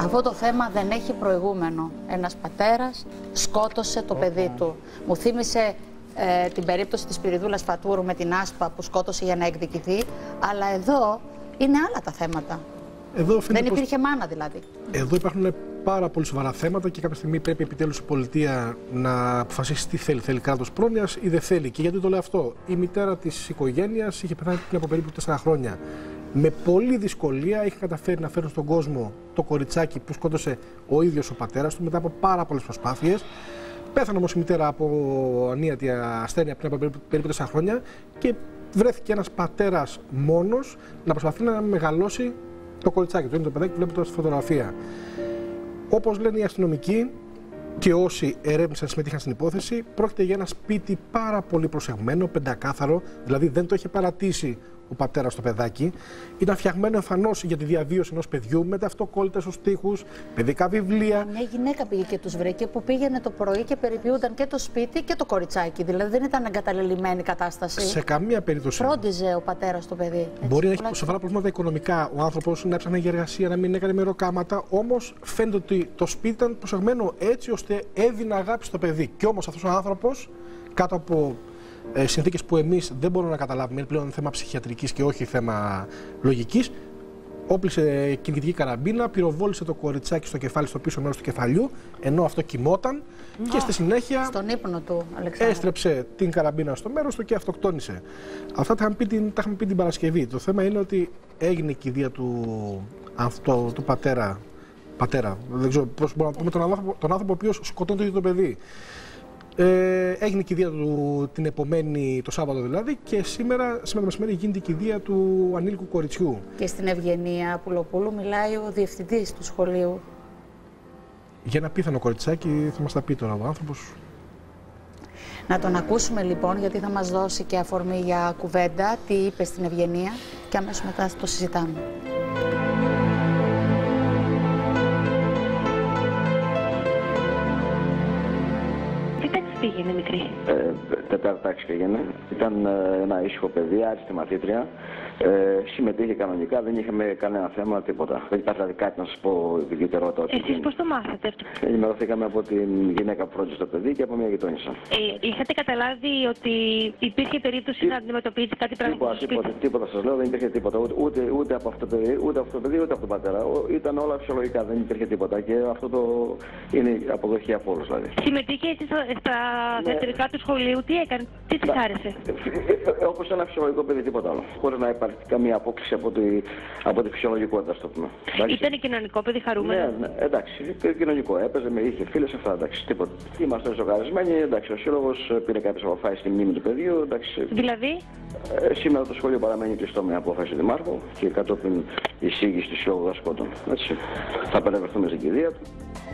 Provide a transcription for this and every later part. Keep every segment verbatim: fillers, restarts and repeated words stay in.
Αυτό το θέμα δεν έχει προηγούμενο. Ένας πατέρας σκότωσε το παιδί του. Μου θύμισε ε, την περίπτωση της Πυριδούλας Φατούρου με την Άσπα που σκότωσε για να εκδικηθεί, αλλά εδώ είναι άλλα τα θέματα. Εδώ δεν υπήρχε πως... μάνα δηλαδή. Εδώ υπάρχουν πάρα πολύ σοβαρά θέματα και κάποια στιγμή πρέπει επιτέλους η πολιτεία να αποφασίσει τι θέλει. Θέλει κράτος πρόνοιας ή δεν θέλει. Και γιατί το λέω αυτό? Η μητέρα της οικογένειας είχε πεθάνει πριν από περίπου τέσσερα χρόνια. Με πολλή δυσκολία είχε καταφέρει να φέρει στον κόσμο το κοριτσάκι που σκότωσε ο ίδιος ο πατέρας του μετά από πάρα πολλές προσπάθειες. Πέθανε όμως η μητέρα από ανίατη ασθένεια πριν από περίπου τέσσερα χρόνια και βρέθηκε ένας πατέρας μόνος να προσπαθεί να μεγαλώσει το κοριτσάκι. Το είναι το παιδάκι που βλέπετε στη φωτογραφία. Όπως λένε οι αστυνομικοί και όσοι ερεύνησαν, συμμετείχαν στην υπόθεση, πρόκειται για ένα σπίτι πάρα πολύ προσεγμένο, πεντακάθαρο, δηλαδή δεν το είχε παρατήσει ο πατέρας στο παιδάκι. Ήταν φτιαγμένο εμφανώς για τη διαβίωση ενός παιδιού, με αυτοκόλλητες στους τοίχους, παιδικά βιβλία. Μια γυναίκα πήγε και τους βρήκε που πήγαινε το πρωί και περιποιούνταν και το σπίτι και το κοριτσάκι. Δηλαδή δεν ήταν εγκαταλελειμμένη κατάσταση. Σε καμία περίπτωση. Φρόντιζε ο πατέρας το παιδί. Έτσι, μπορεί να έχει σοβαρά προβλήματα οικονομικά ο άνθρωπος, να έψαχνε για εργασία, να μην έκανε μεροκάματα. Όμως φαίνεται ότι το σπίτι ήταν προσεγμένο έτσι ώστε έδινε αγάπη στο παιδί. Και όμως αυτός ο άνθρωπος κάτω από Ε, συνθήκες που εμείς δεν μπορούμε να καταλάβουμε, είναι πλέον θέμα ψυχιατρικής και όχι θέμα λογικής, όπλισε κυνηγητική καραμπίνα, πυροβόλησε το κοριτσάκι στο κεφάλι, στο πίσω μέρος του κεφαλιού, ενώ αυτό κοιμόταν oh, και στη συνέχεια στον ύπνο του, Αλεξάνδρα, έστρεψε την καραμπίνα στο μέρος του και αυτοκτόνησε. Αυτά τα είχαμε πει την, τα είχαμε πει την Παρασκευή. Το θέμα είναι ότι έγινε η κηδεία του, αυτό, του πατέρα, πατέρα, δεν ξέρω πώς μπορούμε να πούμε, τον άνθρωπο, τον άνθρωπο ο οποίος σκοτώνει το ίδιο το παιδί. Ε, έγινε η κηδεία του την επομένη, το Σάββατο δηλαδή, και σήμερα, σήμερα το μεσημέρι γίνεται η κηδεία του ανήλικου κοριτσιού. Και στην Ευγενία Πουλοπούλου μιλάει ο διευθυντής του σχολείου. Για ένα πίθανο κοριτσάκι θα μας τα πει τώρα ο άνθρωπος. Να τον ακούσουμε λοιπόν, γιατί θα μας δώσει και αφορμή για κουβέντα, τι είπε στην Ευγενία, και αμέσως μετά το συζητάμε. Πήγαινε μικρή. Ε, τετάρτη τάξη πήγαινε. Ήταν ε, ένα ήσυχο παιδί, άριστη μαθήτρια. Ε, συμμετείχε κανονικά, δεν είχαμε κανένα θέμα, τίποτα. Δεν υπάρχει δηλαδή κάτι να σας πω ιδιαιτερότητα. Εσείς πώς το μάθατε αυτό? Ενημερωθήκαμε από την γυναίκα που φρόντισε το παιδί και από μια γειτόνισσα. Ε, είχατε καταλάβει ότι υπήρχε περίπτωση να αντιμετωπίσει κάτι πράγμα? Τίποτα, τίποτα σας λέω, δεν υπήρχε τίποτα. Ούτε, ούτε, ούτε από αυτό το παιδί, ούτε από το παιδί, ούτε από τον πατέρα. Ήταν όλα φυσιολογικά, δεν υπήρχε τίποτα. Και αυτό το είναι αποδοχή από όλους δηλαδή. Συμμετείχε εσείς στα θεατρικά του σχολείου, τι έκανε, τι της άρεσε? Όπως ένα φυσιολογικό παιδί, τίποτα άλλο. Χωρίς να υπάρχει καμία απόκληση από τη, από τη φυσιολογικότητα, στο πούμε. Ήταν κοινωνικό παιδί, χαρούμενο? Ναι, ναι, εντάξει, κοινωνικό. Έπαιζε, με είχε φίλες, αυτά, εντάξει, τίποτα. Είμαστε ζωγαρισμένοι, εντάξει, ο σύλλογος πήρε κάποιες αποφάσεις στη μνήμη του παιδιού, εντάξει. Δηλαδή? Ε, σήμερα το σχολείο παραμένει κλειστό με απόφαση του Δημάρχου και κατόπιν εισήγηση του Συλλόγου Δασκότων. Έτσι, θα παρευρεθούμε στην κηδεία του.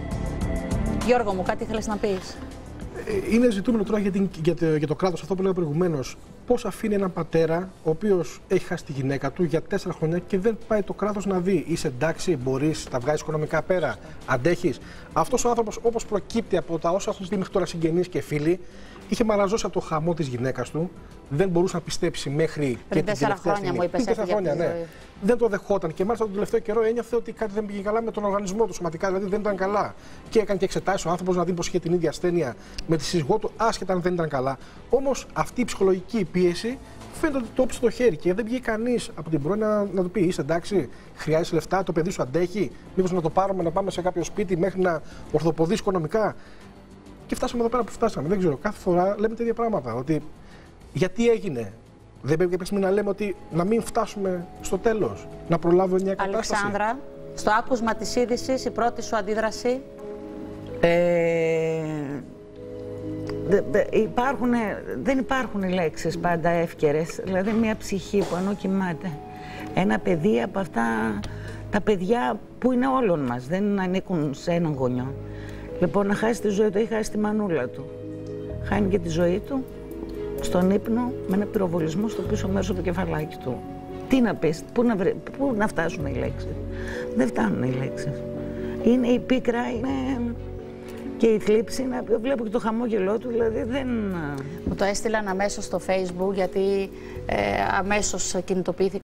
Γιώργο μου, κάτι ήθελες να πεις? Είναι ζητούμενο τώρα για, την, για, το, για το κράτος, αυτό που λέγαμε προηγουμένως. Πώς αφήνει έναν πατέρα, ο οποίος έχει χάσει τη γυναίκα του για τέσσερα χρόνια και δεν πάει το κράτος να δει. Είσαι εντάξει, μπορείς, τα βγάζεις οικονομικά πέρα, αντέχεις. Αυτός ο άνθρωπος, όπως προκύπτει από τα όσα έχουν πει μέχρι τώρα συγγενείς και φίλοι, είχε μαραζώσει από το χαμό της γυναίκας του. Δεν μπορούσε να πιστέψει μέχρι πριν και την τελευταία στιγμή. Μου είπες, τέσσερα χρόνια, ναι. Δεν το δεχόταν και μάλιστα τον τελευταίο καιρό ένιωθε ότι κάτι δεν πήγε καλά με τον οργανισμό του σωματικά, δηλαδή δεν ήταν καλά. Και έκανε και εξετάσεις ο άνθρωπος να δει πως είχε την ίδια ασθένεια με τη σύζυγό του, άσχετα αν δεν ήταν καλά. Όμως αυτή η ψυχολογική πίεση φαίνεται ότι το όψε το χέρι και δεν πήγε κανείς από την πρώην να, να του πει: είσαι εντάξει, χρειάζεσαι λεφτά, το παιδί σου αντέχει, μήπως να το πάρουμε να πάμε σε κάποιο σπίτι μέχρι να ορθοποδήσει οικονομικά. Και φτάσαμε εδώ πέρα που φτάσαμε. Δεν ξέρω, κάθε φορά λέμε τα ίδια πράγματα. Ότι γιατί έγινε. Δεν πρέπει κάποια στιγμή να λέμε ότι να μην φτάσουμε στο τέλος, να προλάβουμε μια κατάσταση. Αλεξάνδρα, στο άκουσμα της είδησης, η πρώτη σου αντίδραση? Ε, δε, δε, υπάρχουν, δεν υπάρχουν λέξεις πάντα εύκαιρες. Δηλαδή μια ψυχή που ενώ κοιμάται, ένα παιδί από αυτά τα παιδιά που είναι όλων μας, δεν ανήκουν σε έναν γονιό. Λοιπόν, να χάσει τη ζωή του, έχει χάσει τη μανούλα του. Χάνει και τη ζωή του στον ύπνο με ένα πυροβολισμό στο πίσω μέρος από το κεφαλάκι του. Τι να πεις, πού να, βρε, πού να φτάσουν οι λέξεις? Δεν φτάνουν οι λέξεις. Είναι η πίκρα, είναι και η θλίψη, είναι, βλέπω και το χαμόγελό του, δηλαδή δεν... Μου το έστειλαν αμέσως στο Facebook, γιατί ε, αμέσως κινητοποιήθηκα